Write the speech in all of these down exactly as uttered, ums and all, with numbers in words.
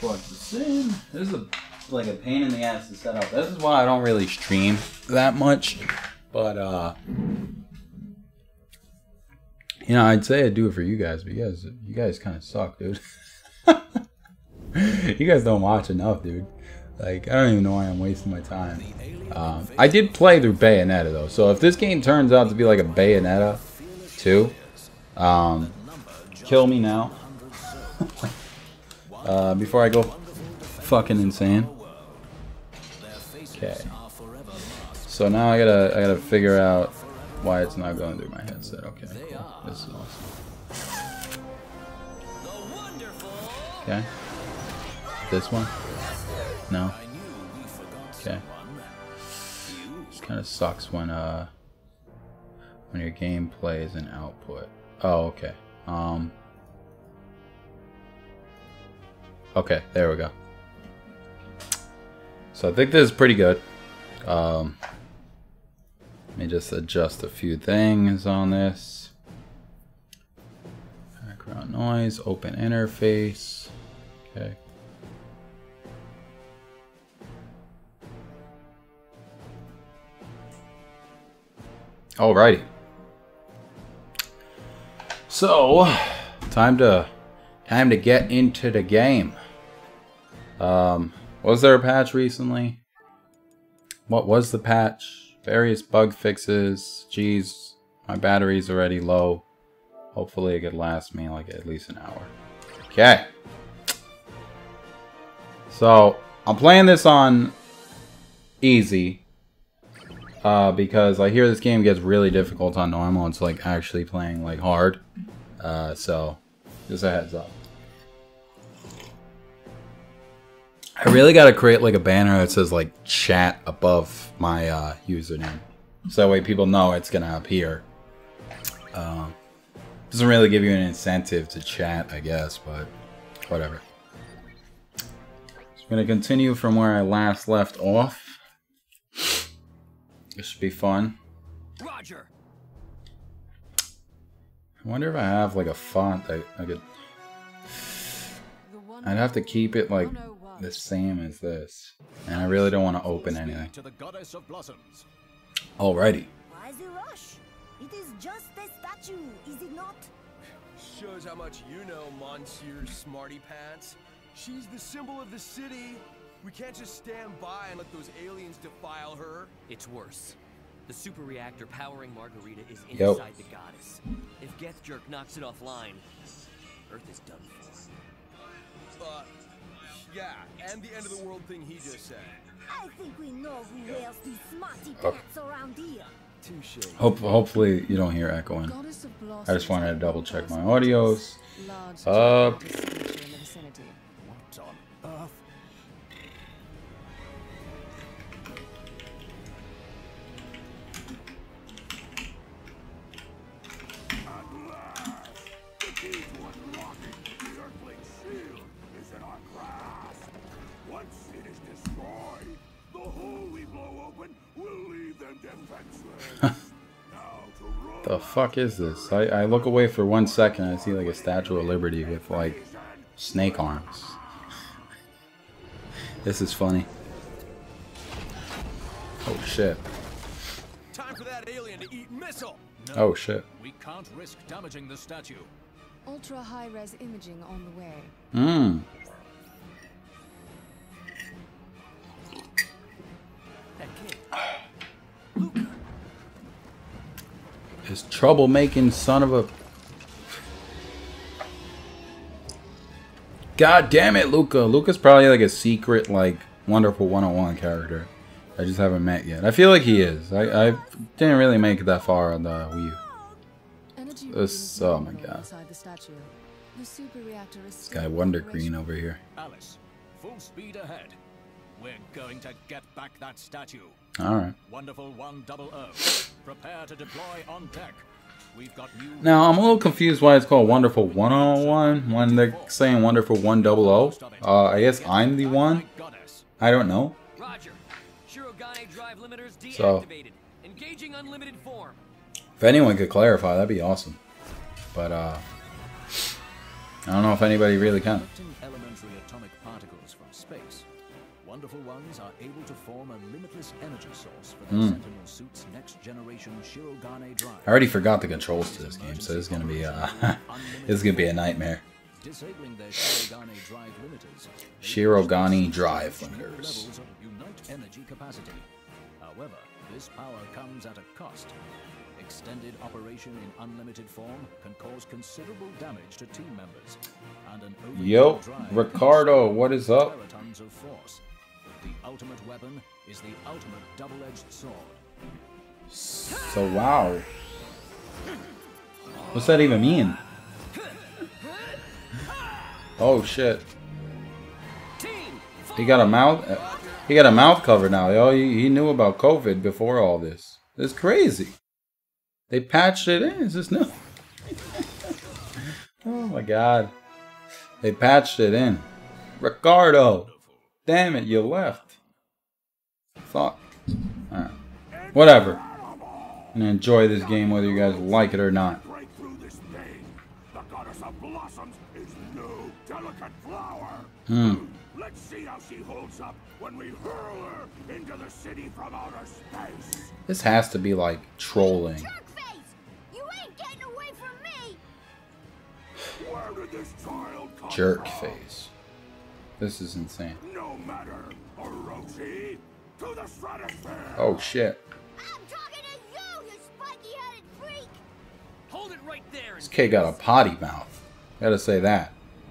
plug this in. This is a, like a pain in the ass to set up. This is why I don't really stream that much. But, uh... you know, I'd say I'd do it for you guys, but you guys, you guys kind of suck, dude. You guys don't watch enough, dude. Like, I don't even know why I'm wasting my time. Um, I did play through Bayonetta, though. So if this game turns out to be like a Bayonetta two, um, kill me now. uh, before I go fucking insane. Okay. So now I gotta, I gotta figure out why it's not going through my headset. Okay, cool. This is awesome. Okay. This one? No. Okay. This kind of sucks when uh when your game plays an output. Oh, okay. Um. Okay, there we go. So I think this is pretty good. Um. Let me just adjust a few things on this. Background noise, open interface. Okay. Alrighty. So, time to time to get into the game. Um, was there a patch recently? What was the patch? Various bug fixes. Jeez, my battery's already low. Hopefully it could last me like at least an hour. Okay. So, I'm playing this on easy. Uh, because I hear this game gets really difficult on normal. It's like actually playing like hard. Uh, so, just a heads up. I really gotta create like a banner that says like chat above my uh, username. So that way people know it's gonna appear. Uh, doesn't really give you an incentive to chat, I guess, but whatever. So I'm gonna continue from where I last left off. This should be fun. Roger. I wonder if I have like a font that I could. I'd have to keep it like the same as this, and I really don't want to open anything. Alrighty. Why the rush? It is just a statue, is it not? Shows how much you know, Monsieur Smarty Pants. She's the symbol of the city. We can't just stand by and let those aliens defile her. It's worse. The super reactor powering Margarita is inside Yo. the goddess. If Geth Jerk knocks it offline, Earth is done for. Uh, yeah, and the end of the world thing he just said. I think we know who wears these smarty Oh. pants around here. Touche. Hope, hopefully you don't hear echoing. I just wanted to double check my audios. Uh, What on earth? The fuck is this? I, I look away for one second and I see like a Statue of Liberty with like snake arms. This is funny. Oh shit. Time for that alien to eat missile. No, Oh shit. we can't risk damaging the statue. Ultra high-res imaging on the way. Mmm. That kid. Luca. This troublemaking son of a... God damn it, Luca. Luca's probably like a secret, like, Wonderful one oh one character I just haven't met yet. I feel like he is. I, I didn't really make it that far on the Wii U. Energy This, oh my god. inside the statue. The super reactor is This guy Wonder Green over here. Alice, full speed ahead. We're going to get back that statue. Alright. Wonderful one double O. Prepare to deploy on deck. We've got new. Now, I'm a little confused why it's called Wonderful one oh one when they're saying Wonderful one double O. Uh, I guess I'm the one. I don't know. Roger. Shirogane drive limiters So- deactivated. Engaging unlimited form. If anyone could clarify, that'd be awesome. But, uh... I don't know if anybody really can. Elementary atomic particles Wonderful Ones are able to form a limitless energy source for their Mm. Sentinel suit's next generation Shirogane drive. I already forgot the controls to this game, so this is gonna be uh, this is gonna be a nightmare. Disabling their Shirogane drive limiters. Shirogane drive Small limiters. levels of unite energy capacity. However, this power comes at a cost. Extended operation in unlimited form can cause considerable damage to team members. And an overloaded Yo, drive Ricardo, what is up? teratons of force. The ultimate weapon is the ultimate double-edged sword. So wow. What's that even mean? Oh shit. He got a mouth. He got a mouth cover now, yo. He, he knew about COVID before all this. It's crazy. They patched it in. Is this new? Oh my god. They patched it in. Ricardo. Damn it, you left. Fuck. Alright. Whatever. I'm gonna enjoy this game whether you guys like it or not. Break through this thing. The goddess of blossoms is no delicate flower. Hmm. Let's see how she holds up when we hurl her into the city from outer space. This has to be like trolling. Jerkface! You ain't getting away from me! Where did this child come Jerk from? face. This is insane. No matter, Orochi. To the stratosphere. Oh shit. I'm talking to you, you spiky-headed freak! Hold it right there. This kid got a potty mouth. Gotta say that.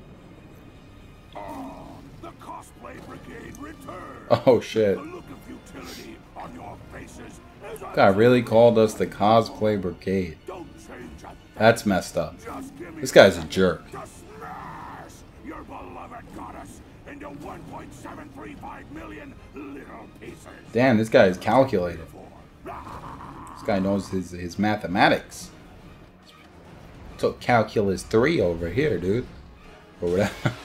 Ah, the cosplay brigade returned. Oh shit. The look of utility on your faces is Guy really called us the cosplay brigade. Don't change a That's messed up. Just give me This guy's a jerk. to smash your beloved goddess into one point seven three five million little pieces. Damn, this guy is calculated. This guy knows his, his mathematics. Took calculus three over here, dude. Or whatever.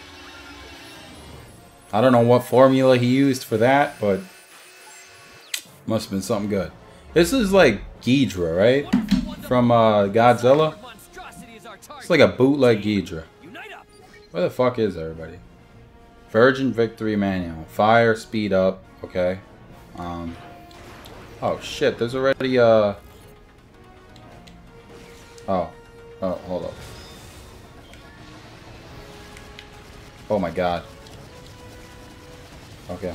I don't know what formula he used for that, but must have been something good. This is like Ghidra, right? From uh, Godzilla. It's like a bootleg Ghidra. Where the fuck is everybody? Virgin Victory Manual. Fire, speed up. Okay. Um. Oh shit, there's already uh. Oh. Oh, hold up. Oh my god. Okay.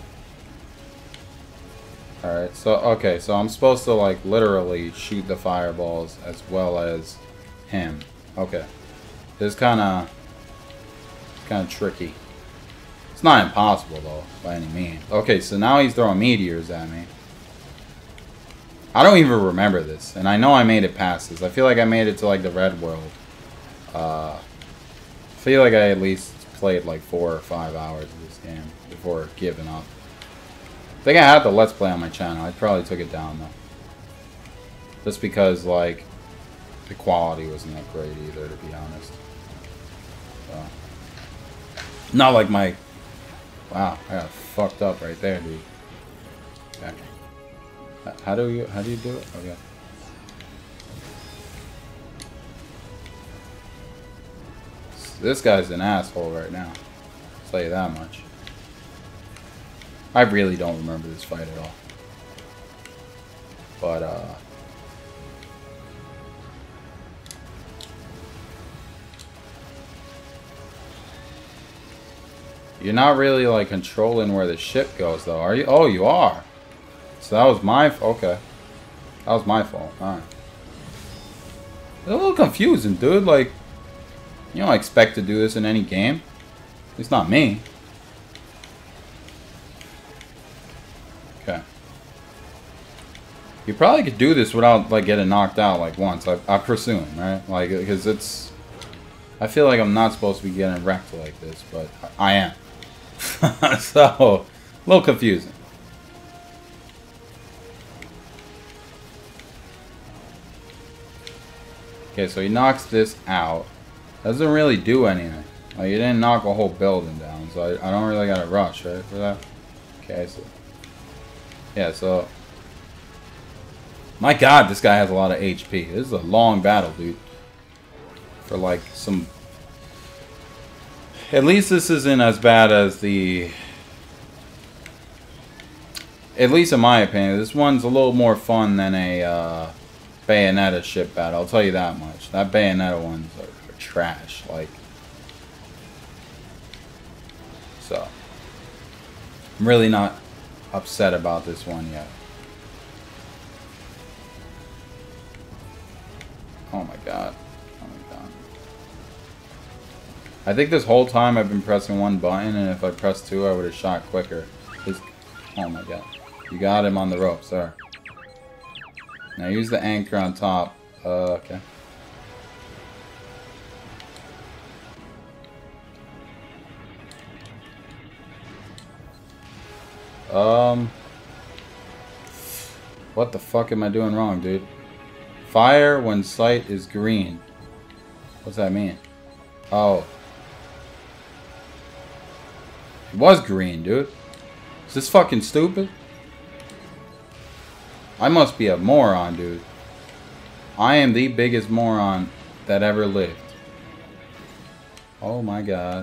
Alright, so, okay, so I'm supposed to, like, literally shoot the fireballs as well as him. Okay. This kind of, kind of tricky. It's not impossible, though, by any means. Okay, so now he's throwing meteors at me. I don't even remember this, and I know I made it past this. I feel like I made it to, like, the Red World. Uh, I feel like I at least played, like, four or five hours of this game before giving up. I think I had the Let's Play on my channel. I probably took it down, though. Just because, like, the quality wasn't that great either, to be honest. So. Not like my... Wow, I got fucked up right there, dude. Okay. How do you, how do you do it? Okay. This guy's an asshole right now. I'll tell you that much. I really don't remember this fight at all. But, uh... you're not really, like, controlling where the ship goes, though, are you? Oh, you are! So that was my... okay. That was my fault. Alright. It's a little confusing, dude. Like, you don't expect to do this in any game. At least not me. Okay. You probably could do this without, like, getting knocked out, like, once. I, I presume, right? Like, because it's... I feel like I'm not supposed to be getting wrecked like this, but I, I am. So, a little confusing. Okay, so he knocks this out. Doesn't really do anything. Like, he didn't knock a whole building down, so I, I don't really gotta rush, right, for that? Okay, so... yeah, so... my god, this guy has a lot of H P. This is a long battle, dude. For, like, some... at least this isn't as bad as the... at least in my opinion, this one's a little more fun than a uh, Bayonetta ship battle. I'll tell you that much. That Bayonetta one's are, are trash. Like, so I'm really not upset about this one yet. Oh my god. Oh my god. I think this whole time I've been pressing one button, and if I pressed two, I would have shot quicker. This, oh my god. You got him on the rope, sir. Now use the anchor on top. Uh, okay. Um. What the fuck am I doing wrong, dude? Fire when sight is green. What's that mean? Oh. It was green, dude. Is this fucking stupid? I must be a moron, dude. I am the biggest moron that ever lived. Oh my god.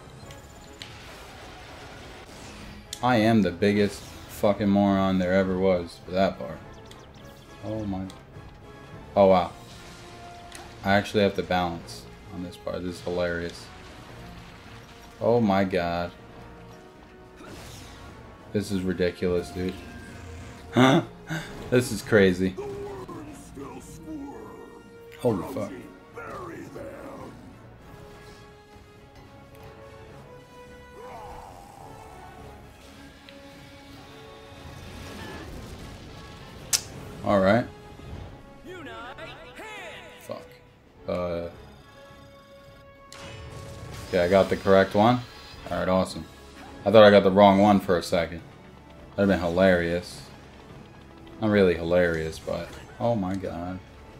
I am the biggest fucking moron there ever was for that part. Oh my. Oh wow. I actually have to balance on this part. This is hilarious. Oh my god. This is ridiculous, dude. Huh? This is crazy. Holy fuck. Alright. Fuck. Uh. Okay, I got the correct one. Alright, awesome. I thought I got the wrong one for a second. That'd have been hilarious. Not really hilarious, but oh my god.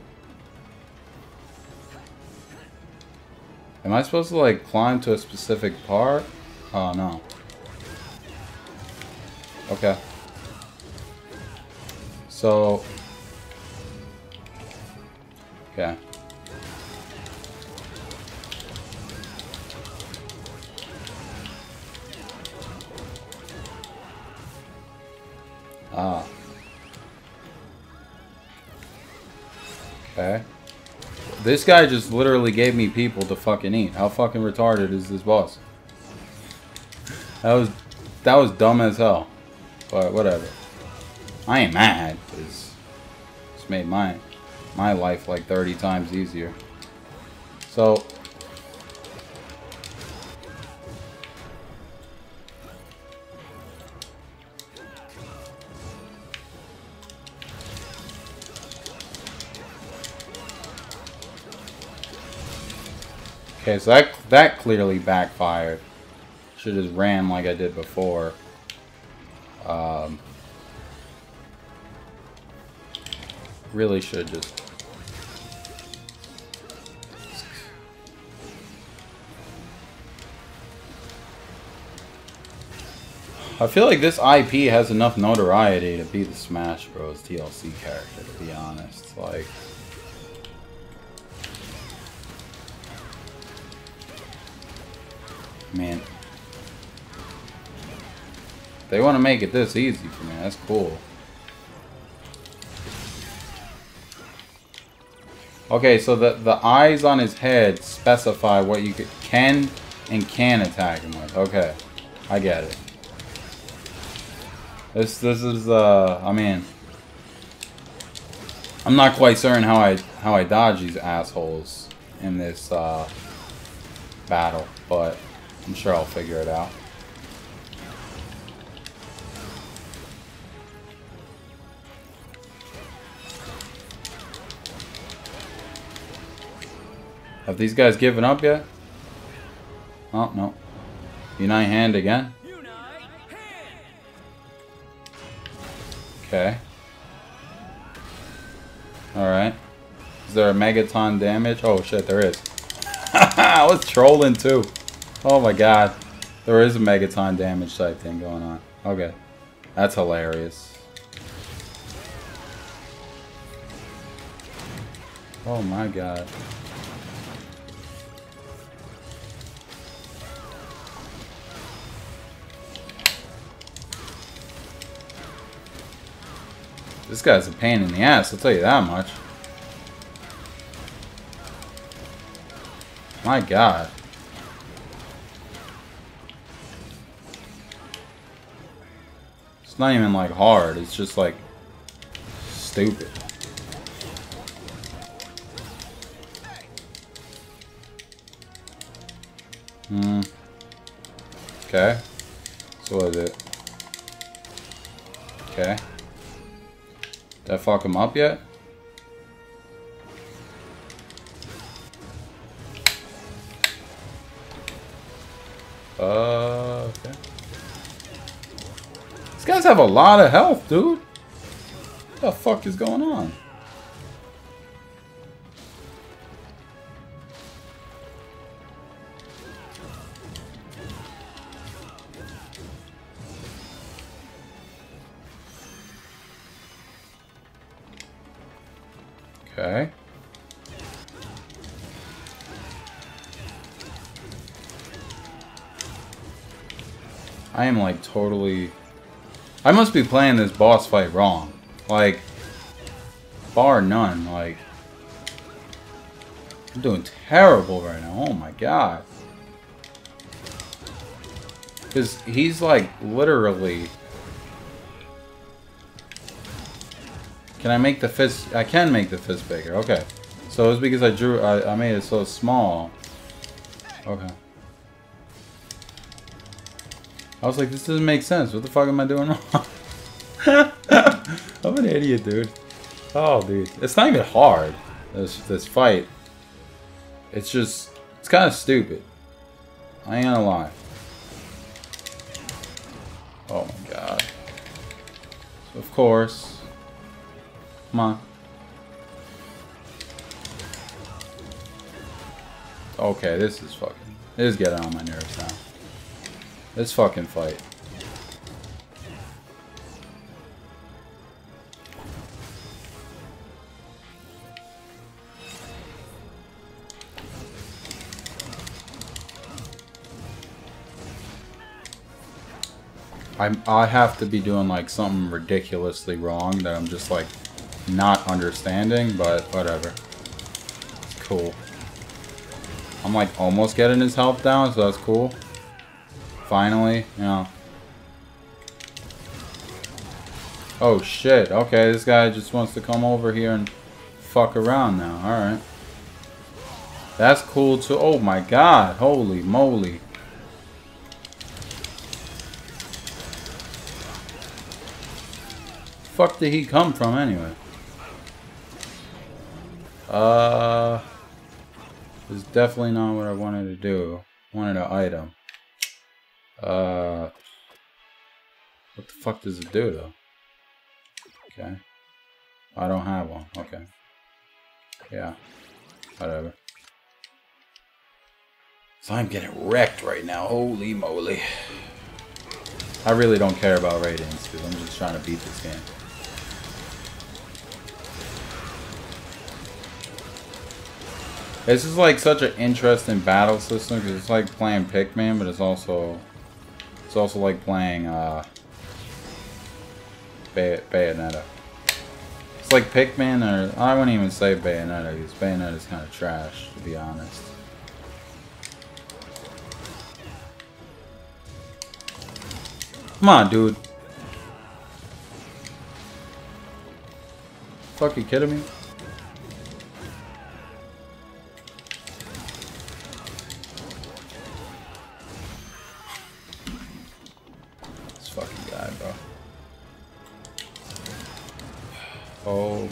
Am I supposed to like climb to a specific part? Oh no. Okay. So okay. Ah. Okay. This guy just literally gave me people to fucking eat. How fucking retarded is this boss? That was that was dumb as hell. But whatever. I ain't mad, because it's made my my life like thirty times easier. So okay, so that that clearly backfired. Should have just ran like I did before. Um, really should just. I feel like this I P has enough notoriety to be the Smash Bros. T L C character, to be honest. Like. Man. They want to make it this easy for me. That's cool. Okay, so the, the eyes on his head specify what you could, can and can attack him with. Okay. I get it. This this is uh I mean I'm not quite certain how I how I dodge these assholes in this uh battle, but I'm sure I'll figure it out. Have these guys given up yet? Oh, no. Unite hand again? Okay. Alright. Is there a megaton damage? Oh shit, there is. I was trolling too. Oh my god. There is a megaton damage type thing going on. Okay. That's hilarious. Oh my god. This guy's a pain in the ass, I'll tell you that much. My god. It's not even like hard, it's just like stupid. Hmm. Okay. So what is it? Okay. Did I fuck him up yet? Uh, okay. These guys have a lot of health, dude. What the fuck is going on? Okay. I am like totally... I must be playing this boss fight wrong. Like, bar none. Like, I'm doing terrible right now. Oh my god. Because he's like literally... Can I make the fist? I can make the fist bigger. Okay. So it's because I drew, I, I made it so small. Okay. I was like, this doesn't make sense. What the fuck am I doing wrong? I'm an idiot, dude. Oh, dude. It's not even hard, this, this fight. It's just, it's kind of stupid. I ain't gonna lie. Oh my god. So of course. Come on. Okay, this is fucking... This is getting on my nerves now. This fucking fight. I'm, I have to be doing like something ridiculously wrong that I'm just like not understanding, but whatever. It's cool. I'm like almost getting his health down, so that's cool. Finally, you know. Oh shit, okay, this guy just wants to come over here and fuck around now, alright. That's cool too. Oh my god, holy moly. Fuck did he come from anyway? Uh, this is definitely not what I wanted to do. I wanted an item. Uh, what the fuck does it do though? Okay. I don't have one. Okay. Yeah. Whatever. So I'm getting wrecked right now. Holy moly. I really don't care about ratings because I'm just trying to beat this game. This is like such an interesting battle system because it's like playing Pikmin, but it's also it's also like playing uh, Bay Bayonetta. It's like Pikmin, or I wouldn't even say Bayonetta because Bayonetta is kind of trash, to be honest. Come on, dude. Fuck, you kidding me? This fucking guy, bro. Oh.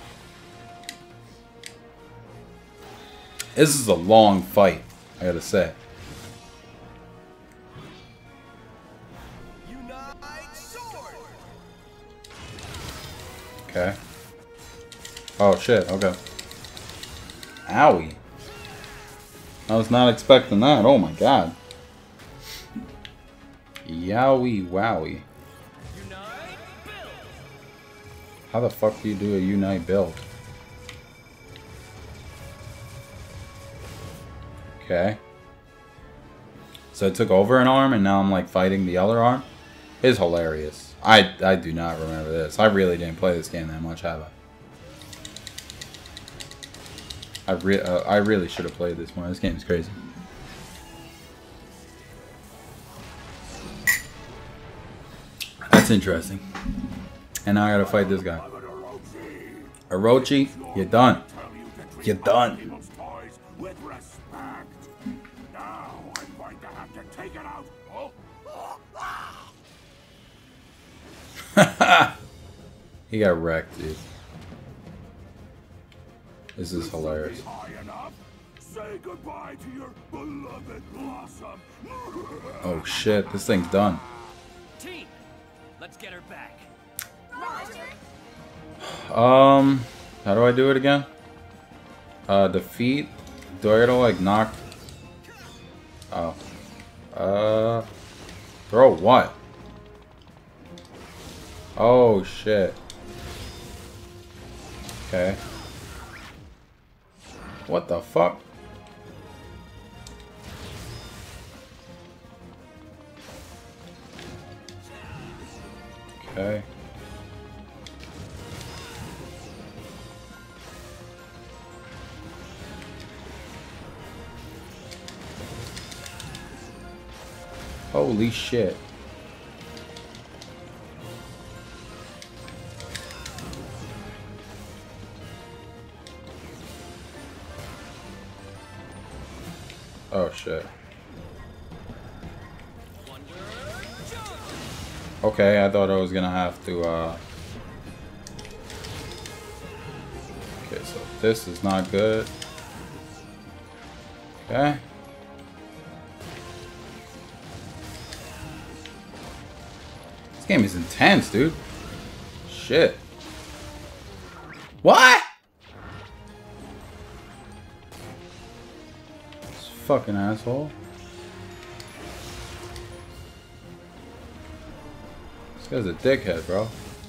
This is a long fight, I gotta say. Okay. Oh shit, okay. Owie. I was not expecting that, oh my god. Yowie wowie. How the fuck do you do a unite build? Okay. So I took over an arm and now I'm like fighting the other arm? It's hilarious. I I do not remember this. I really didn't play this game that much, have I? I re uh, I really should have played this more. This game is crazy. That's interesting. And now I gotta fight this guy. Orochi, you're done. You're done. With respect. Now I'm going to have to take it out. Oh. He got wrecked, dude. This is hilarious. High enough. Say goodbye to your beloved Blossom. Oh shit, this thing's done. Team, let's get her back. Um, how do I do it again? Uh, defeat. Do I gotta like knock? Oh. Uh, throw what? Oh shit. Okay. What the fuck? Okay. Holy shit. Oh shit. Okay, I thought I was gonna have to uh okay, so this is not good. Okay. This game is intense, dude. Shit. What? This fucking asshole. This guy's a dickhead, bro.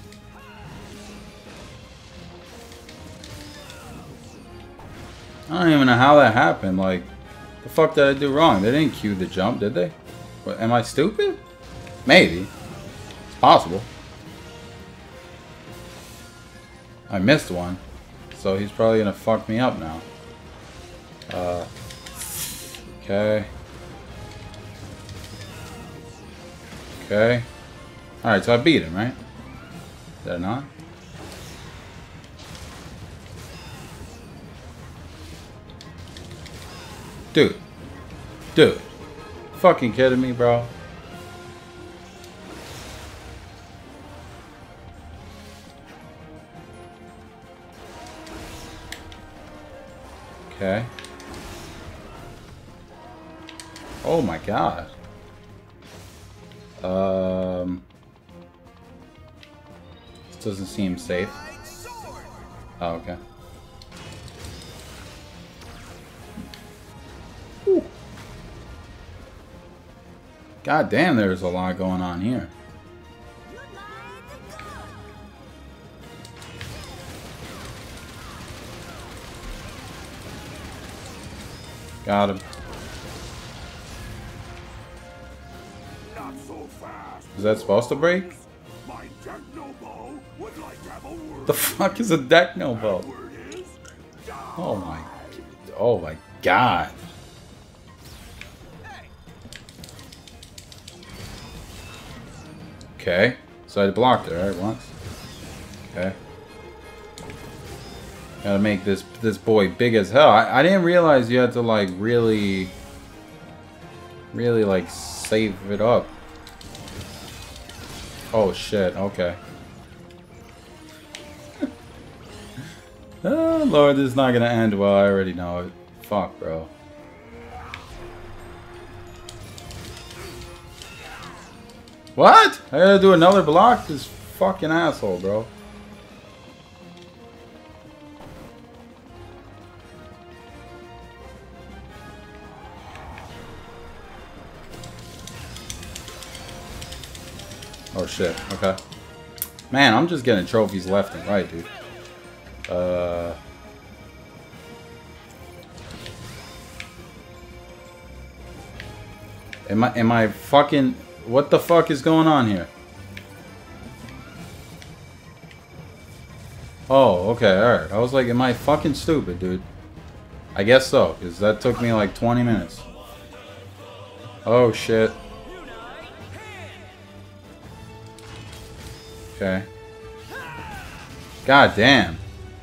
I don't even know how that happened. Like, the fuck did I do wrong? They didn't cue the jump, did they? What, am I stupid? Maybe. It's possible. I missed one. So he's probably gonna fuck me up now. Uh, okay. Okay. Alright, so I beat him, right? Did I not? Dude. Dude. Fucking kidding me, bro? Okay. Oh my god. Um... This doesn't seem safe. Oh, okay. Whew. God damn, there's a lot going on here. Got him. Not so fast. Is that supposed to break? My Technobo would like to have a word. The fuck is a Technobo? Word is Oh my, oh my god. Okay, so I blocked it, right, once. Okay. Gotta make this this boy big as hell. I, I didn't realize you had to like really, really like save it up. Oh shit, okay. Oh lord, this is not gonna end well, I already know it. Fuck, bro. What? I gotta do another block? This fucking asshole, bro. Oh shit, okay. Man, I'm just getting trophies left and right, dude. Uh... Am I, am I fucking... What the fuck is going on here? Oh, okay, alright. I was like, am I fucking stupid, dude? I guess so, because that took me like twenty minutes. Oh, shit. Okay. God damn.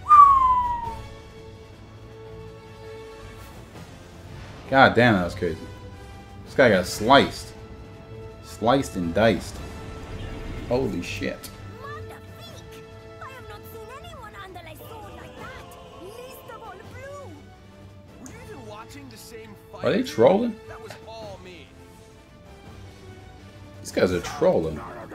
God damn, that was crazy. This guy got sliced. Sliced and diced. Holy shit. Magnifique! I have not seen anyone handle a sword like that. Least of all blue. Were you even watching the same fight? Are they trolling? That was all me. These guys are trolling.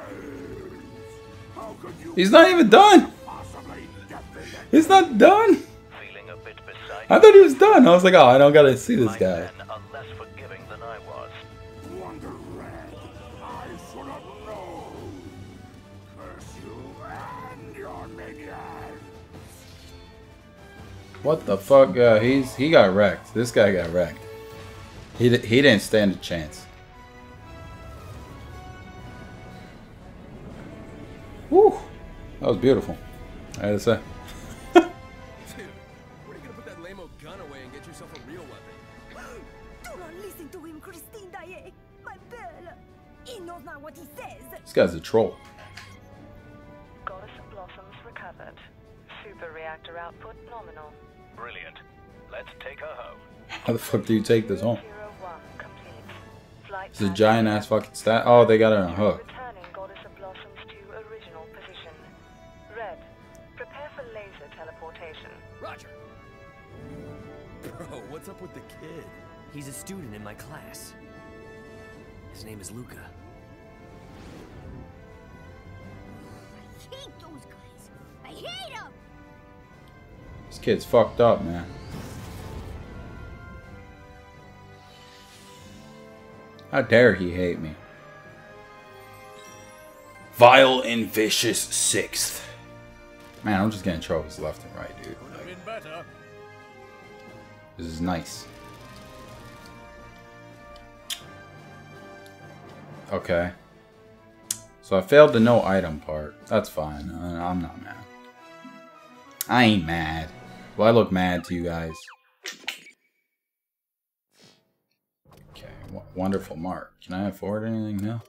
How could you He's not even done. possibly get this? He's not done. Feeling a bit beside I thought he was done. I was like, oh, I don't gotta see this guy. men are less forgiving than I was. Wonder Red, I should have known. Curse you and your minions. What the fuck? Uh, he's he got wrecked. This guy got wrecked. He di- he didn't stand a chance. Woo, that was beautiful. I had to say. Dude, when are you gonna put that lame-o gun away and get yourself a real weapon? Do not listen to him, Christine Daae. My belle. He knows not what he says. This guy's a troll. Goddess of Blossoms recovered. Super reactor output nominal. Brilliant. Let's take her home. How the fuck do you take this home? Zero one complete. Flight It's a giant ass fucking stat. Oh, they got her on a hook. Returning Goddess of Blossoms to original position. Red, prepare for laser teleportation. Roger. Bro, what's up with the kid? He's a student in my class. His name is Luca. I hate those guys. I hate them. This kid's fucked up, man. How dare he hate me? Vile and vicious sixth. Man, I'm just getting trophies left and right, dude. Could have been better. This is nice. Okay. So I failed the no item part. That's fine. Uh, I'm not mad. I ain't mad. Well, I look mad to you guys. Okay. W wonderful mark. Can I afford anything now?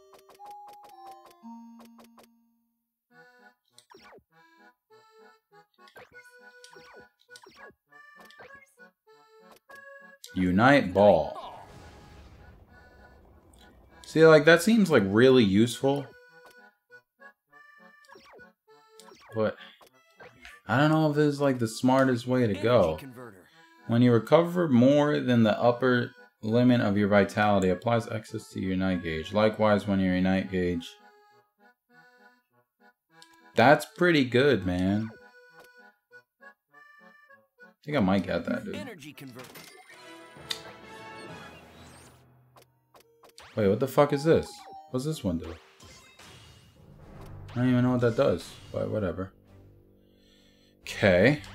Unite ball. See, like, that seems like really useful. But I don't know if this is like the smartest way to go. Energy converter. When you recover more than the upper limit of your vitality, applies excess to your Unite gauge. Likewise, when your Unite gauge. That's pretty good, man. I think I might get that, dude. Energy converter. Wait, what the fuck is this? What's this one do? I don't even know what that does, but whatever. Okay.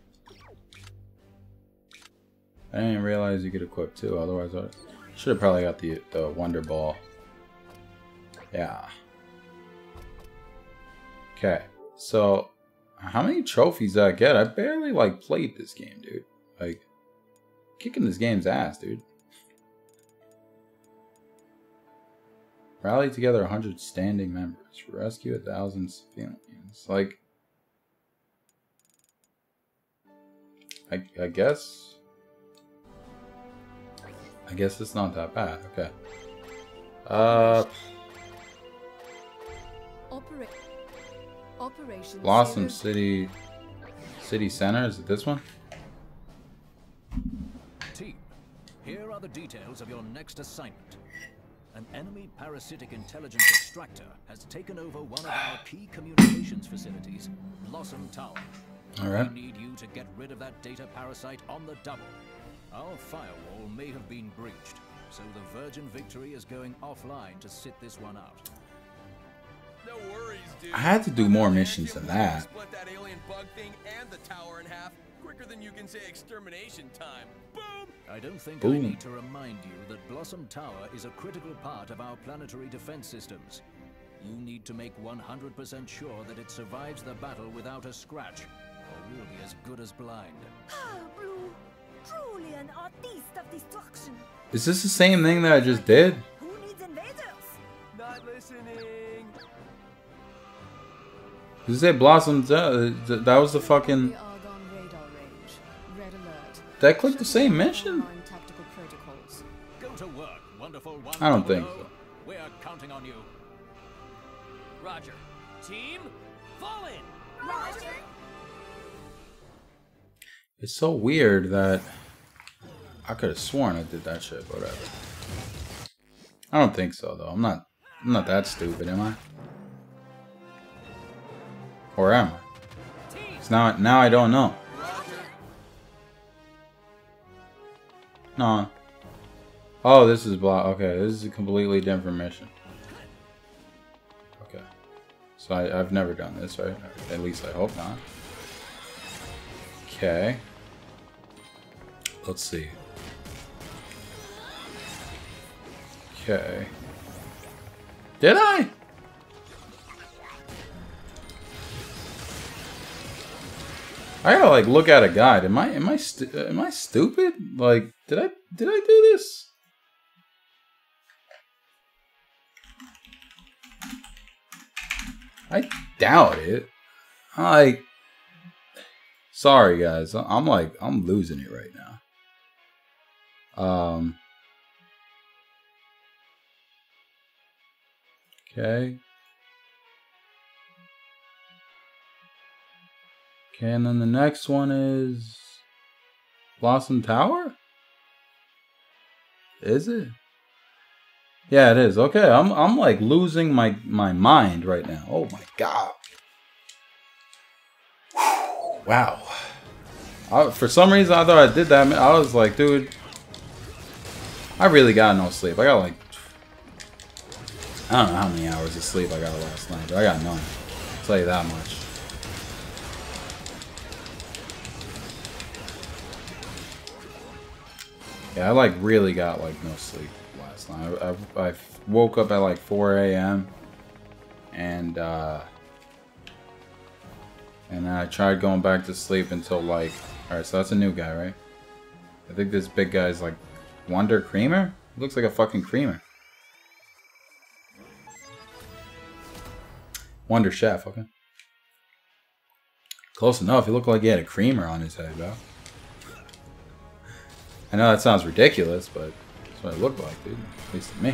I didn't realize you could equip two, otherwise I should have probably got the, the Wonder Ball. Yeah. Okay, so how many trophies did I get? I barely like played this game, dude. Like, kicking this game's ass, dude. Rally together one hundred standing members. Rescue a thousand civilians. Like, I, I guess. I guess it's not that bad. Okay. Uh. Opera Operation Blossom Zero- City. City Center. Is it this one? Team, here are the details of your next assignment. An enemy parasitic intelligence extractor has taken over one of our key communications facilities, Blossom Tower. Alright. We need you to get rid of that data parasite on the double. Our firewall may have been breached, so the Virgin Victory is going offline to sit this one out. No worries, dude. I had to do more missions than that. Split that alien bug thing and the tower in half quicker than you can say extermination time. Boom! I don't think Boom. I need to remind you that Blossom Tower is a critical part of our planetary defense systems. You need to make one hundred percent sure that it survives the battle without a scratch. we'll be as good as blind. Ah, Blue, truly an artiste of destruction. Is this the same thing that I just did? Who needs invaders? Not listening. Did you say Blossom? Uh, that was the fucking. The Argon radar range. Red alert. Did I click the same mission? Online tactical protocols. Go to work, wonderful one. I don't think so. We're counting on you. Roger. Team, fall in. Roger. It's so weird that I could have sworn I did that shit, but whatever. I don't think so though. I'm not I'm not that stupid, am I? Or am I? 'Cause now now I don't know. No. Oh, this is block. Okay, this is a completely different mission. Okay. So I, I've never done this, right? At least I hope not. Okay. Let's see. Okay. Did I? I gotta like look at a guide. Am I am I stu am I stupid? Like, did I did I do this? I doubt it. Like, sorry guys, I'm like I'm losing it right now. Um. Okay. Okay, and then the next one is Blossom Tower? Is it? Yeah, it is. Okay, I'm I'm like losing my my mind right now. Oh my god. Wow. I, for some reason I thought I did that. I was like, dude, I really got no sleep. I got like I don't know how many hours of sleep I got last night, but I got none. I'll tell you that much. Yeah, I like really got like no sleep last night. I, I, I woke up at like four A M and uh, and then I tried going back to sleep until like, all right, so that's a new guy, right? I think this big guy's like Wonder Creamer. He looks like a fucking creamer. Wonder Chef, okay. Close enough. He looked like he had a creamer on his head, bro. I know that sounds ridiculous, but that's what it looked like, dude. At least to me.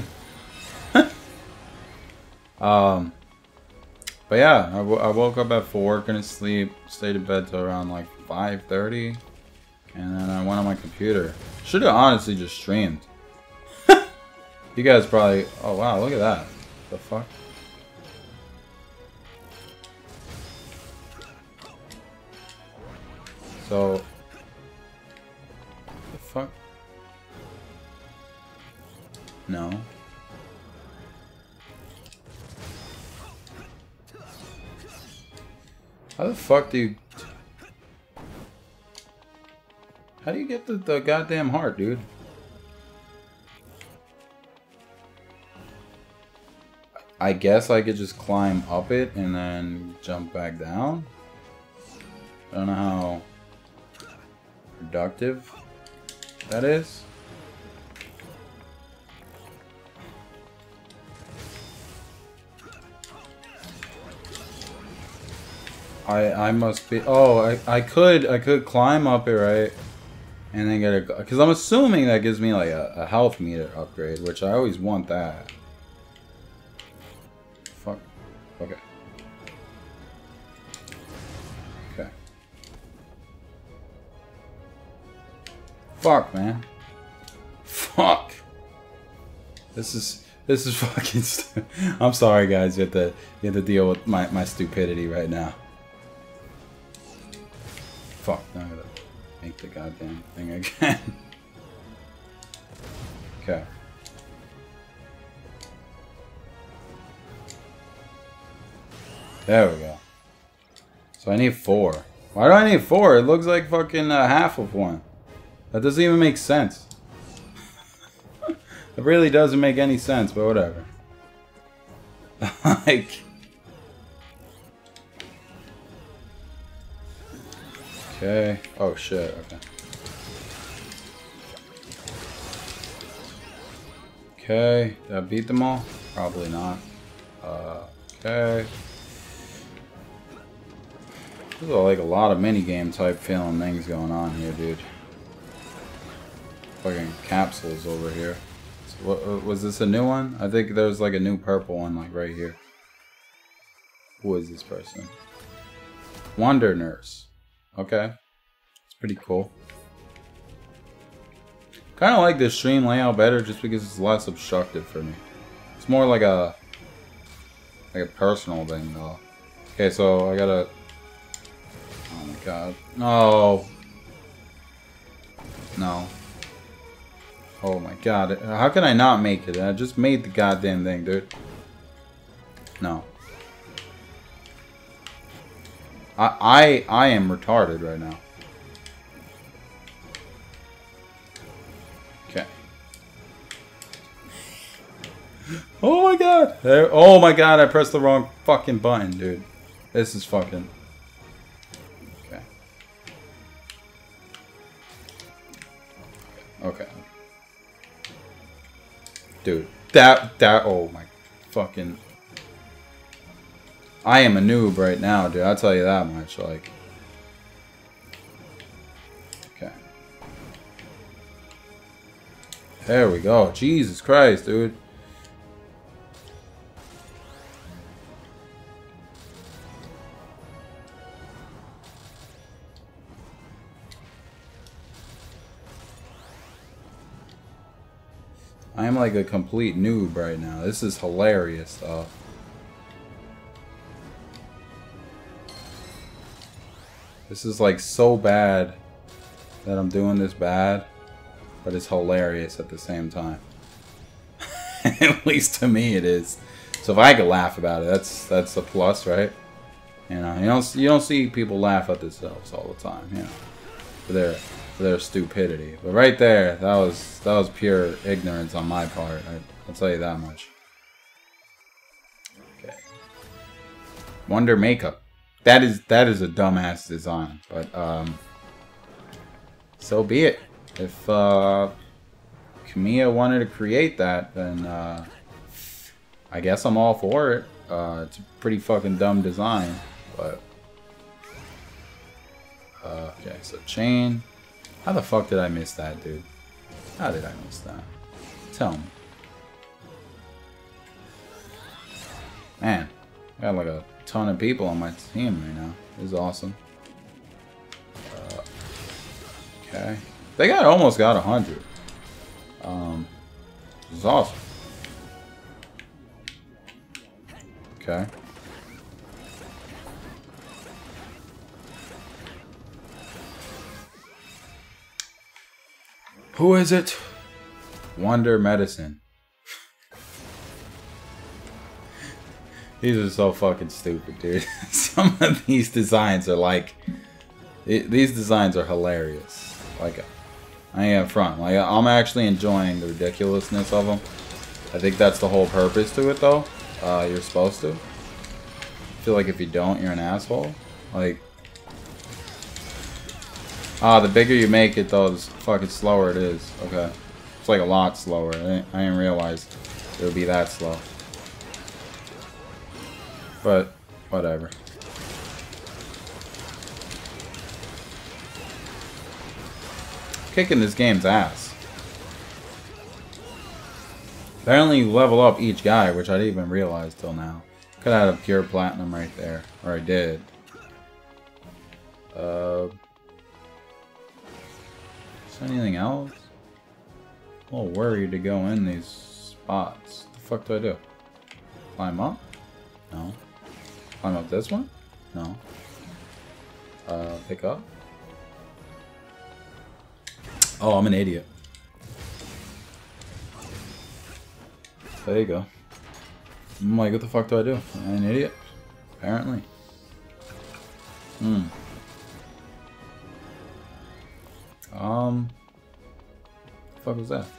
um, but yeah, I, w I woke up at four, couldn't sleep, stayed in bed till around like five thirty, and then I went on my computer. Should have honestly just streamed. You guys probably, oh wow, look at that. The fuck? So, the fuck? No. How the fuck do you... How do you get the, the goddamn heart, dude? I guess I could just climb up it and then jump back down? I don't know how productive that is. I I must be. Oh, I I could I could climb up it, right, and then get a. Because I'm assuming that gives me like a, a health meter upgrade, which I always want that. Fuck. Okay. Okay. Fuck, man. Fuck. This is this is fucking. St I'm sorry, guys. You have to you have to deal with my my stupidity right now. Fuck, now I gotta make the goddamn thing again. Okay. There we go. So I need four. Why do I need four? It looks like fucking uh, half of one. That doesn't even make sense. It really doesn't make any sense, but whatever. Like... Okay. Oh shit, okay. Okay, did I beat them all? Probably not. Uh, okay. There's like a lot of minigame type feeling things going on here, dude. Fucking capsules over here. So what, was this a new one? I think there's like a new purple one like right here. Who is this person? Wonder Nurse. Okay. It's pretty cool. Kind of like this stream layout better just because it's less obstructive for me. It's more like a like a personal thing though. Okay, so I gotta... Oh my god. No. No. Oh my god. How can I not make it? I just made the goddamn thing, dude. No. I I I am retarded right now. Okay. Oh my god. Oh my god, I pressed the wrong fucking button, dude. This is fucking... Okay. Okay. Dude, that, that, oh my fucking... I am a noob right now, dude. I'll tell you that much, like... Okay. There we go. Jesus Christ, dude. I am like a complete noob right now. This is hilarious, though. This is like so bad that I'm doing this bad, but it's hilarious at the same time. At least to me it is. So if I could laugh about it, that's that's a plus, right? You know, you don't you don't see people laugh at themselves all the time, you know, for their for their stupidity. But right there, that was that was pure ignorance on my part. I, I'll tell you that much. Okay. Wonder makeup. That is that is a dumbass design, but um, so be it. If uh, Kamiya wanted to create that, then uh, I guess I'm all for it. Uh, it's a pretty fucking dumb design, but uh, okay. So chain. How the fuck did I miss that, dude? How did I miss that? Tell me. Man, I got like a ton of people on my team right now. This is awesome. Uh, okay. They got almost got a hundred. Um, this is awesome. Okay. Who is it? Wonder Medicine. These are so fucking stupid, dude. Some of these designs are like... It, these designs are hilarious. Like, I ain't front. Like, I'm actually enjoying the ridiculousness of them. I think that's the whole purpose to it, though. Uh, you're supposed to. I feel like if you don't, you're an asshole. Like... Ah, the bigger you make it, though, the fucking slower it is. Okay. It's like a lot slower. I didn't, I didn't realize it would be that slow. But, whatever. Kicking this game's ass. Apparently you level up each guy, which I didn't even realize till now. Could have had a pure platinum right there. Or I did. Uh... Is there anything else? I'm a little worried to go in these spots. What the fuck do I do? Climb up? No. Climb up this one? No. Uh, pick up? Oh, I'm an idiot. There you go. I'm like, what the fuck do I do? Am I an idiot? Apparently. Hmm. Um. What the fuck was that?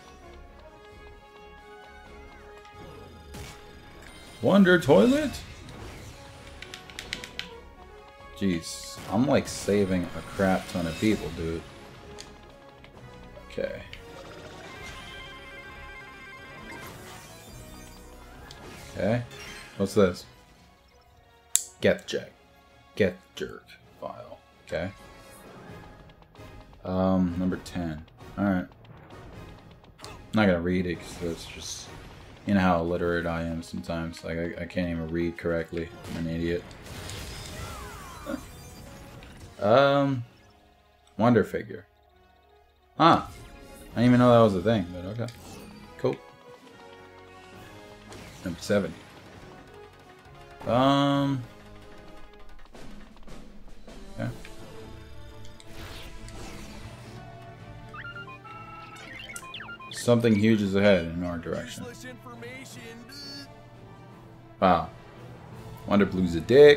Wonder Toilet? Jeez, I'm like saving a crap ton of people, dude. Okay. Okay. What's this? Get Jack. Get Jerk file. Okay. Um, number ten. Alright. I'm not gonna read it because it's just, you know how illiterate I am sometimes. Like, I, I can't even read correctly. I'm an idiot. Um, Wonder Figure. Huh. I didn't even know that was a thing, but okay. Cool. Number seventy. Um. Yeah. Something huge is ahead in our direction. Wow. Wonder Blue's a dick.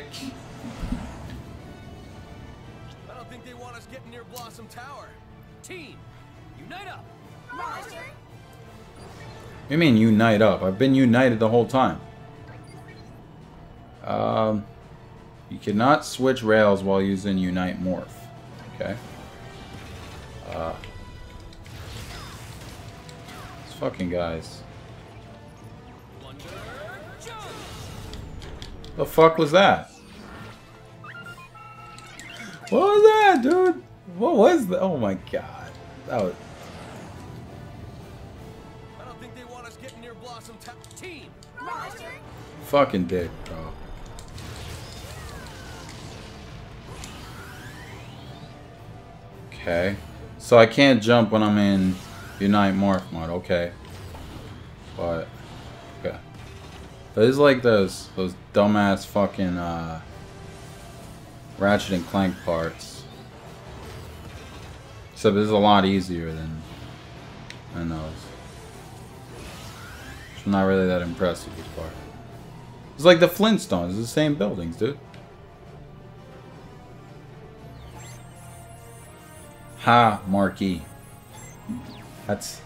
I don't think they want us getting near Blossom Tower. Team, unite up. Roger. What do you mean unite up? I've been united the whole time. Um, you cannot switch rails while using Unite Morph. Okay. Uh, these fucking guys. The fuck was that? What was that, dude? What was that? Oh my god. That was... I don't think they want us getting near Blossom Tower. Team, Roger. Fucking dick, bro. Okay. So I can't jump when I'm in Unite Morph mode. Okay. But... Okay. But it's like those, those dumbass fucking, uh... Ratchet and Clank parts. Except this is a lot easier than, than those. I'm not really that impressed with this part. It's like the Flintstones. It's the same buildings, dude. Ha, Marquee. That's...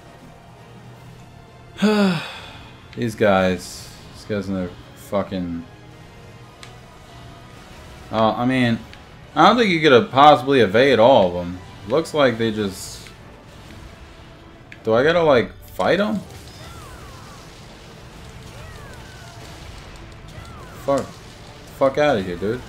These guys. These guys in their fucking... Oh, I mean... I don't think you could have possibly evade all of them. Looks like they just... Do I gotta, like, fight them? Fuck. Fuck out of here, dude.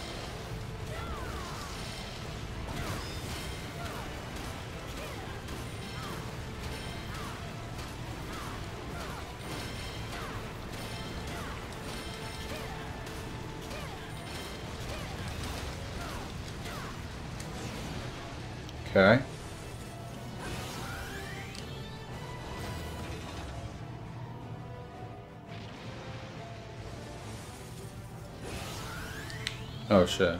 Okay. Oh shit.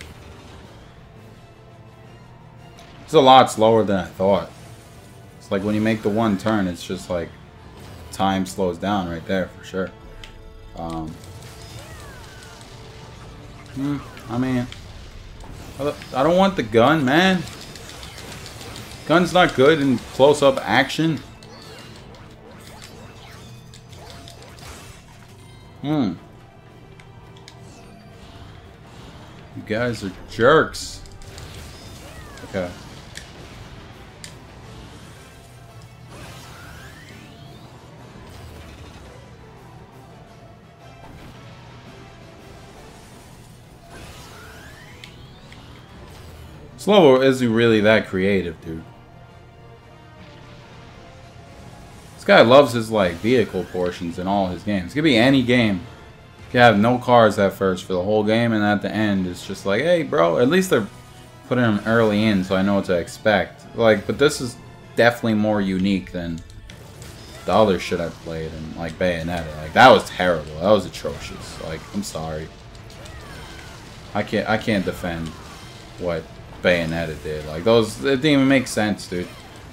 It's a lot slower than I thought. It's like when you make the one turn, it's just like time slows down right there for sure. Um, hmm, I mean, I don't want the gun, man. Gun's not good in close-up action. Hmm. You guys are jerks. Okay. Slow isn't really that creative, dude. This guy loves his, like, vehicle portions in all his games. It could be any game. You could have no cars at first for the whole game, and at the end, it's just like, hey, bro, at least they're putting them early in so I know what to expect. Like, but this is definitely more unique than the other shit I played, and, like, Bayonetta. Like, that was terrible. That was atrocious. Like, I'm sorry. I can't, I can't defend what Bayonetta did. Like, those, it didn't even make sense, dude.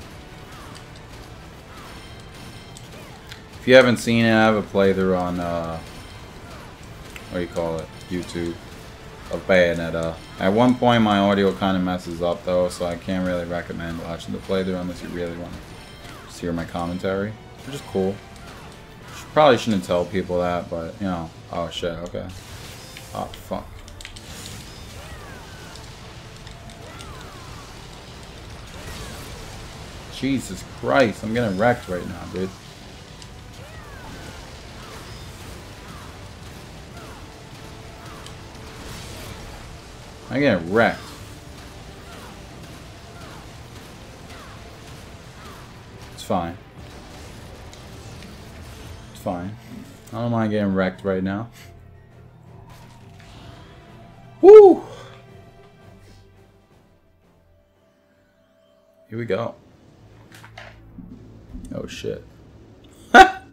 If you haven't seen it, I have a playthrough on, uh, what do you call it, YouTube, of Bayonetta. At one point, my audio kind of messes up, though, so I can't really recommend watching the playthrough unless you really want to just hear my commentary, which is cool. Probably shouldn't tell people that, but, you know, oh shit, okay. Oh, fuck. Jesus Christ, I'm getting wrecked right now, dude. I'm getting wrecked. It's fine. It's fine. I don't mind getting wrecked right now. Woo! Here we go. Oh shit. It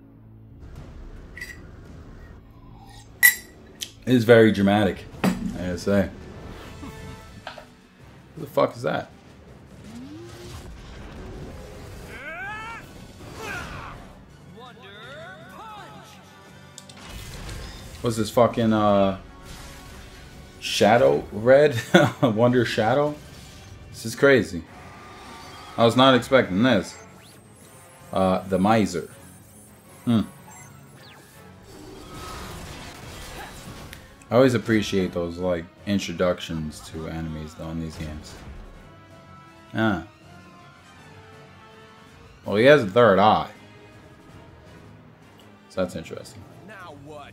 is very dramatic, I gotta say. Who the fuck is that? What's this fucking uh Shadow Red? Wonder Shadow? This is crazy. I was not expecting this. Uh, the Miser. Hmm. I always appreciate those, like, introductions to enemies, though, in these games. Ah. Well, he has a third eye. So that's interesting. Now what?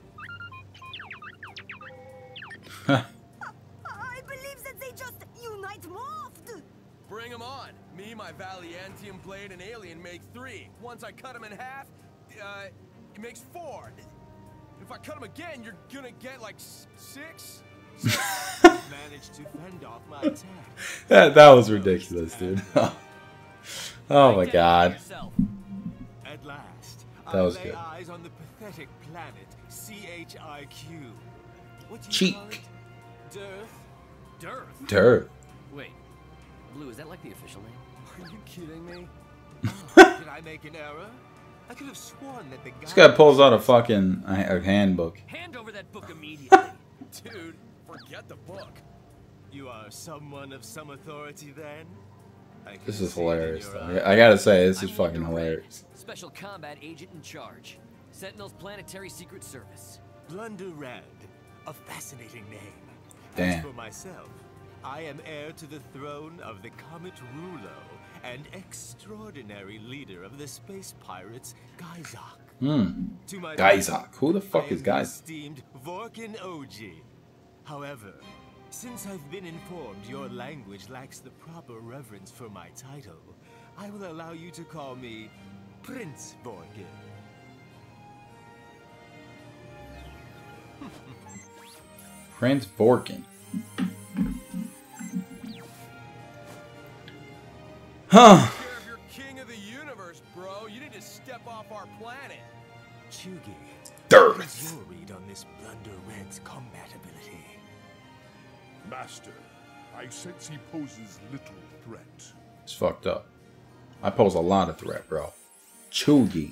I believe that they just unite morphed. Bring him on. Me, my Valiantium blade, and alien make three. Once I cut him in half, uh, it makes four. If I cut him again, you're gonna get like s six. Managed to fend off my attack. that that was ridiculous, dude. Oh my god. At last, That was I lay good. eyes on the pathetic planet C H I Q. What do you Cheek. call it? Dearth? Dearth? Dirt. Wait, Blue, is that like the official name? Are you kidding me? Oh, did I make an error? I could have sworn that the guy. This guy pulls out a fucking a, a handbook. Hand over that book immediately. Dude, forget the book. You are someone of some authority then? I can This is see it in hilarious, your though. eyes. I gotta say, this is I'm fucking Wonder Red, hilarious. Special combat agent in charge. Sentinel's Planetary Secret Service. Blunder Red, a fascinating name. Damn. As for myself, I am heir to the throne of the Comet Rulo and extraordinary leader of the space pirates, Gai'Zok. Hmm. To my Gai'Zok. Who the I fuck am is the Gai'Zok? esteemed Vorkin Oji. However, since I've been informed your language lacks the proper reverence for my title, I will allow you to call me Prince Vorkin. Prince Vorkin. Huh. Care of your king of the universe, bro. You need to step off our planet. Chugi, Dirt. what's your read on this Blunder Red's combat ability? Master, I sense he poses little threat. It's fucked up. I pose a lot of threat, bro. Chugi.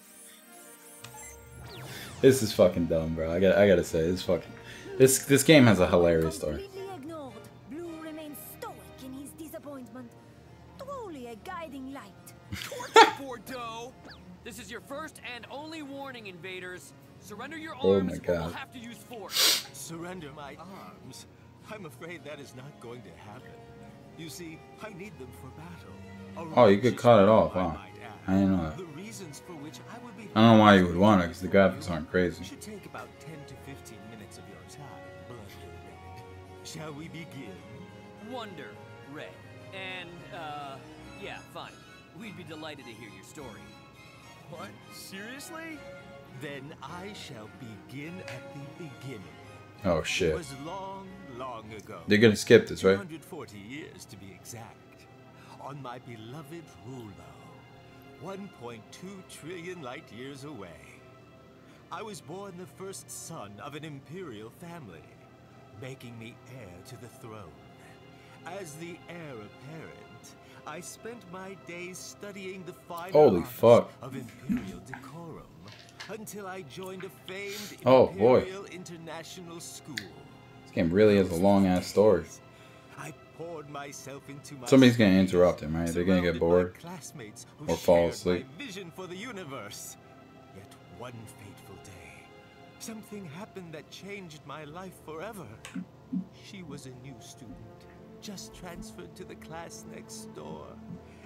This is fucking dumb, bro. I got I gotta say, this fucking this this game has a hilarious story. Completely ignored. Blue remains stoic in his disappointment. Truly a guiding light. Bordeaux. This is your first and only warning, invaders. Surrender your Oh arms my or God. we'll have to use force. Surrender my arms? I'm afraid that is not going to happen. You see, I need them for battle. A Oh, you could righteous cut it war, off, I huh? might add. I didn't know that. The reasons for which I would be I don't know why you would want it, because the graphics aren't crazy. should take about ten to fifteen minutes of your time, Blunder Red. Shall we begin? Wonder Red. And, uh, yeah, fine. We'd be delighted to hear your story. What? Seriously? Then I shall begin at the beginning. Oh It shit. was long, long ago. They're gonna skip this, right? two hundred forty years to be exact. On my beloved Rulo, one point two trillion light years away. I was born the first son of an imperial family, making me heir to the throne. As the heir apparent, I spent my days studying the fine Holy arts fuck. of imperial decorum until I joined a famed Oh, boy. imperial international school. This game really has a long ass story. I poured myself into my Somebody's gonna studies, interrupt him, right? They're gonna get surrounded bored by classmates who or fall shared asleep. My vision for the universe. Yet one fateful day, something happened that changed my life forever. She was a new student, just transferred to the class next door.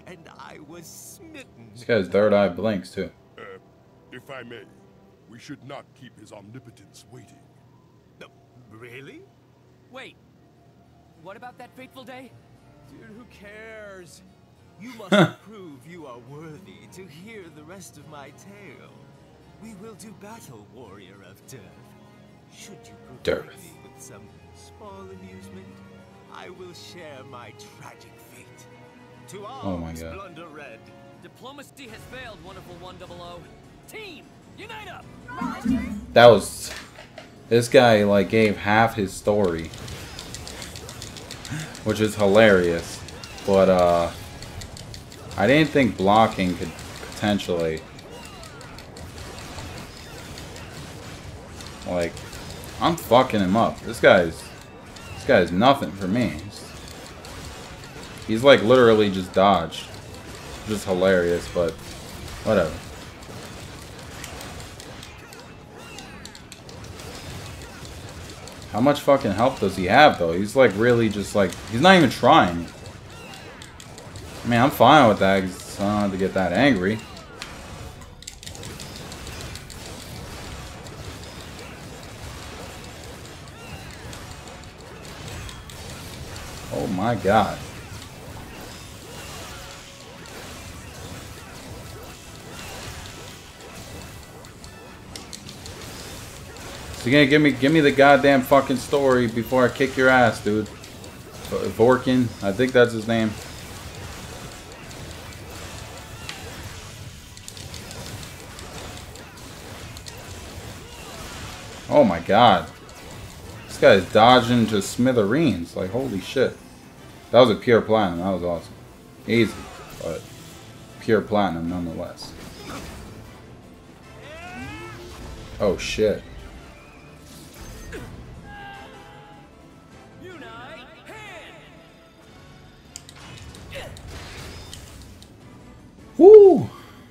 and I was smitten. This guy's third eye blinks too. Uh, if I may, we should not keep his omnipotence waiting. No, really? Wait, what about that fateful day? Dude, who cares? You must prove you are worthy to hear the rest of my tale. We will do battle, warrior of Dearth. Should you provide Dearth. me with some small amusement, I will share my tragic fate. To arms, Oh my God. Blunder Red. Diplomacy has failed, wonderful one double O. Team, unite up! That was... This guy, like, gave half his story. Which is hilarious. But, uh... I didn't think blocking could potentially... Like... I'm fucking him up. This guy's... This guy's nothing for me. He's, he's like, literally just dodged. Just hilarious, but... Whatever. How much fucking help does he have, though? He's like really just like... He's not even trying. I mean, I'm fine with that, 'cause I don't have to get that angry. Oh my God. So you're gonna give me give me the goddamn fucking story before I kick your ass, dude. Vorkin, I think that's his name. Oh my God. This guy's dodging to smithereens. Like, holy shit. That was a pure platinum. That was awesome. Easy, but pure platinum nonetheless. Oh shit. Woo!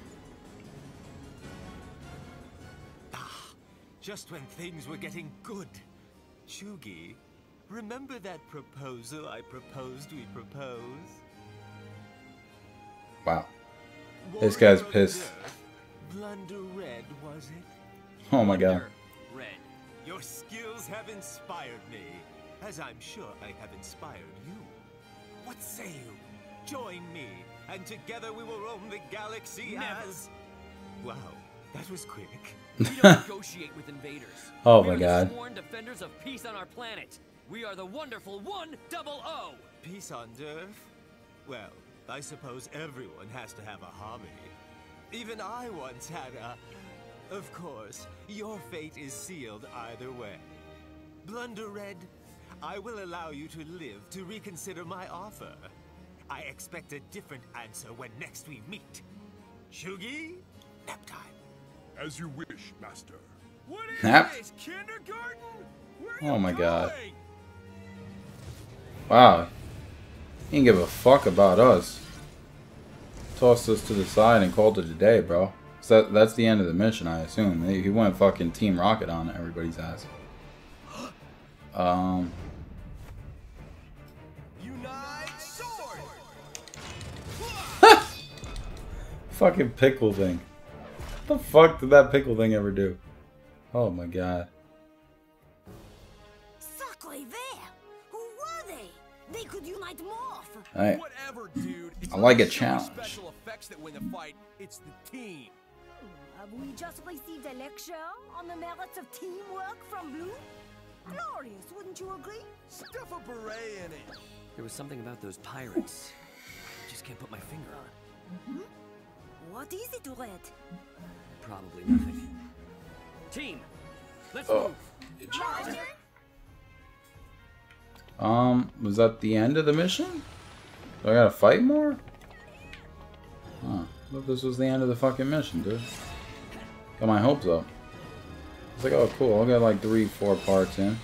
Just when things were getting good. Chugi, remember that proposal I proposed we propose? Wow. This guy's Warrior of pissed. Dearth, Blunder Red, was it? Oh my God. Red. Your skills have inspired me, as I'm sure I have inspired you. What say you? Join me, and together we will roam the galaxy Never. as... Wow, that was quick. We don't negotiate with invaders. Oh we my are God. the sworn defenders of peace on our planet. We are the wonderful one double O. Peace on Dearth? Well, I suppose everyone has to have a hobby. Even I once had a... Of course, your fate is sealed either way. Blunder Red, I will allow you to live to reconsider my offer. I expect a different answer when next we meet. Chugi, nap time. As you wish, Master. What is Nap? this, kindergarten? Where Oh you my God. going? Wow. He didn't give a fuck about us. Tossed us to the side and called it a day, bro. So that, that's the end of the mission, I assume. He, he went fucking Team Rocket on everybody's ass. Um... Unite sword! Fucking pickle thing. What the fuck did that pickle thing ever do? Oh my God. Sacre vert! Who were they? They could unite morph. Alright. Whatever, dude. It's I like not a the challenge. Special effects that win the fight. It's the team. Have we just received a lecture on the merits of teamwork from Blue? Glorious, wouldn't you agree? Stuff a beret in it. There was something about those pirates. I just can't put my finger on. Hmm? What is it, Red? Probably nothing. Team, let's Oh. move. Um, was that the end of the mission? Do I gotta fight more? Huh. I thought this was the end of the fucking mission, dude. Got my hopes up. It's like, oh cool, I'll get like three, four parts in.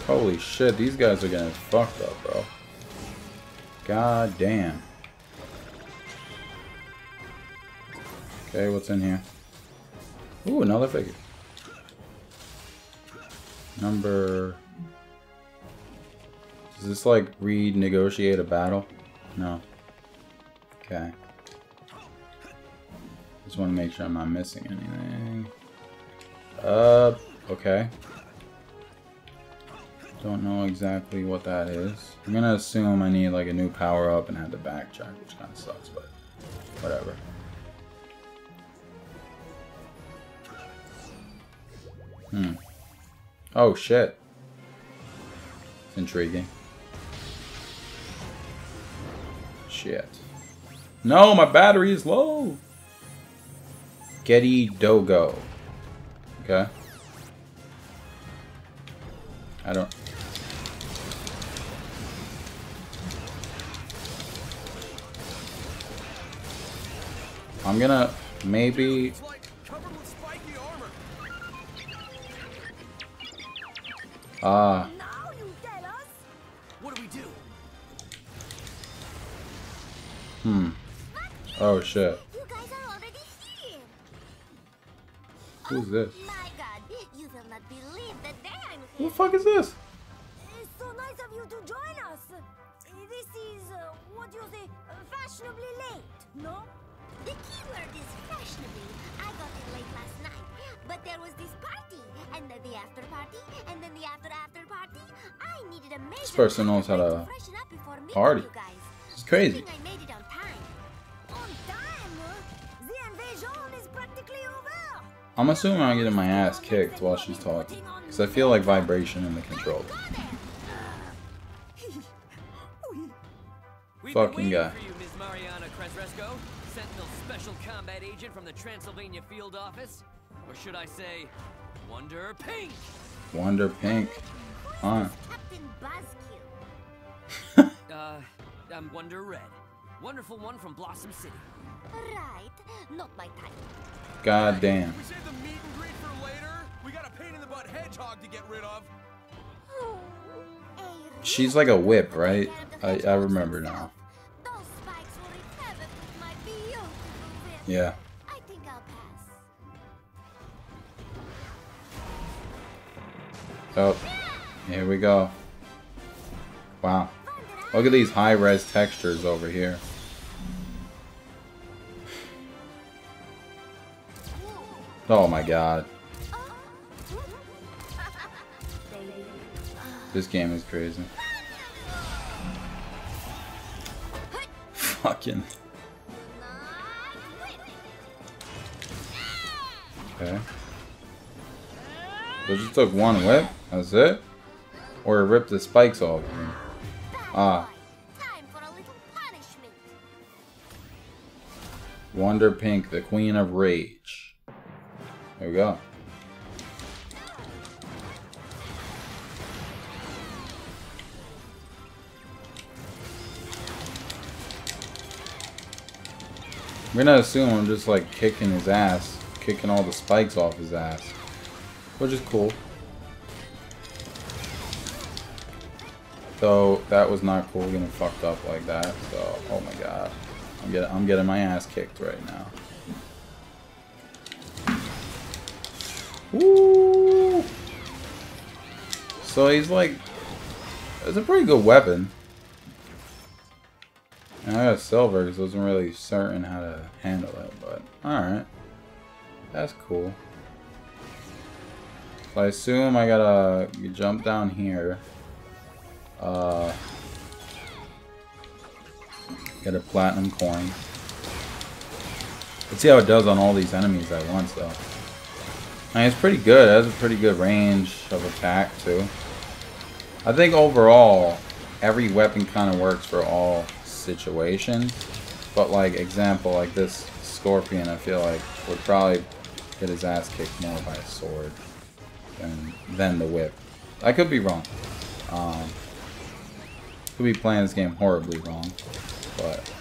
Holy shit, these guys are getting fucked up, bro. God damn. Okay, what's in here? Ooh, another figure. Number... Does this, like, renegotiate a battle? No. Okay. Just want to make sure I'm not missing anything. Uh, okay. Don't know exactly what that is. I'm gonna assume I need, like, a new power-up and have to backtrack, which kind of sucks, but whatever. Hmm. Oh, shit. It's intriguing. Shit. No, my battery is low! Getty Dogo. Okay. I don't... I'm gonna maybe... It's like covered with spiky armor. Ah. Now you tell us. What do we do? Hmm. Oh shit. You guys are already here. Who's this? My God, you will not believe the day I'm Who here. the fuck is this? It's so nice of you to join us. Uh, This is uh, what you say, uh, fashionably late, no? The keyword is fashionably. I got in late last night, but there was this party, and then the after party, and then the after after party. I needed a major This person knows how to freshen up before meeting party. you guys. It's crazy. Good thing I made it on time. On time? huh? The invasion is practically over. I'm assuming I'm getting my ass kicked while she's talking. Because I feel like vibration in the controller. We've Fucking been waiting guy. for you, Miz Mariana Krezresko, Sentinel Special Combat Agent from the Transylvania Field Office. Or should I say, Wonder Pink? Wonder Pink. Huh. Captain Buzzkill. Uh, I'm Wonder Red. Wonderful one from Blossom City. Right, not my type. God damn. We save the meet and greet for later. We got a pain in the butt hedgehog to get rid of. She's like a whip, right? I, I remember now. Those spikes were in heaven with my beautiful whip. Yeah. I think I'll pass. Oh. Here we go. Wow. Look at these high-res textures over here. Oh my god. This game is crazy. Fucking. Okay. So just took one whip? That's it? Or it ripped the spikes off of him? Ah. Time for a little punishment. Wonder Pink, the Queen of Rage. There we go. I'm gonna assume I'm just like kicking his ass, kicking all the spikes off his ass, which is cool. So that was not cool getting fucked up like that. So oh my god, I'm getting I'm getting my ass kicked right now. Woo! So he's like, it's a pretty good weapon. And I got silver because I wasn't really certain how to handle it, but alright. That's cool. So I assume I gotta jump down here. Uh, get a platinum coin. Let's see how it does on all these enemies at once though. I mean, it's pretty good. It has a pretty good range of attack too. I think overall, every weapon kind of works for all situations, but like example like this Scorpion, I feel like would probably get his ass kicked more by a sword than than the whip. I could be wrong. Um, could be playing this game horribly wrong, but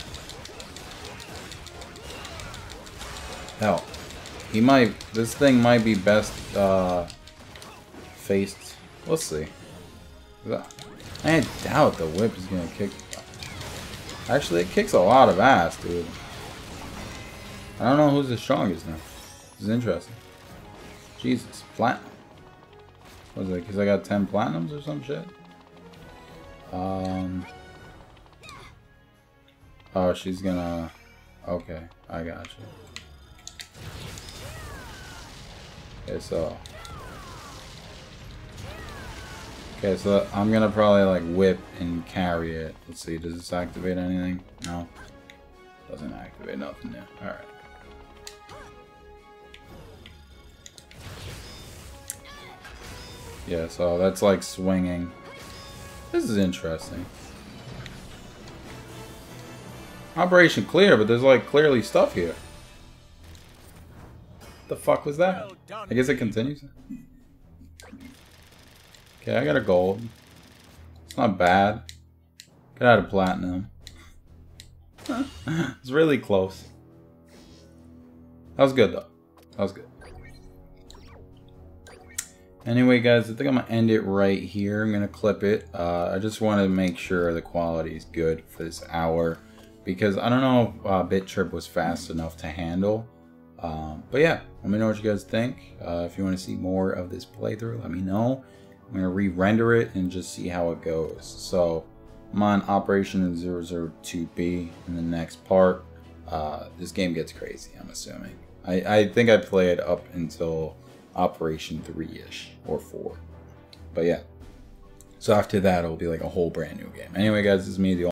hell, he might. This thing might be best uh, faced. Let's see. I doubt the whip is gonna kick. Actually, it kicks a lot of ass, dude. I don't know who's the strongest now. This is interesting. Jesus, platinum. Was it because I got ten platinums or some shit? Um. Oh, she's gonna. Okay, I got you. Okay, so. Okay, so I'm gonna probably like whip and carry it. Let's see, does this activate anything? No. Doesn't activate nothing new. Alright. Yeah, so that's like swinging. This is interesting. Operation clear, but there's like clearly stuff here. What the fuck was that? I guess it continues. Okay, I got a gold. It's not bad. Get out of platinum. It's really close. That was good though. That was good. Anyway, guys, I think I'm gonna end it right here. I'm gonna clip it. Uh, I just want to make sure the quality is good for this hour, because I don't know if uh, BitTrip was fast enough to handle. Um, but yeah, let me know what you guys think. Uh, if you want to see more of this playthrough, let me know. I'm gonna re-render it and just see how it goes. So I'm on Operation zero zero two B in the next part. Uh, this game gets crazy, I'm assuming. I, I think I played up until Operation three-ish or four. But yeah. So after that, it'll be like a whole brand new game. Anyway, guys, this is me, the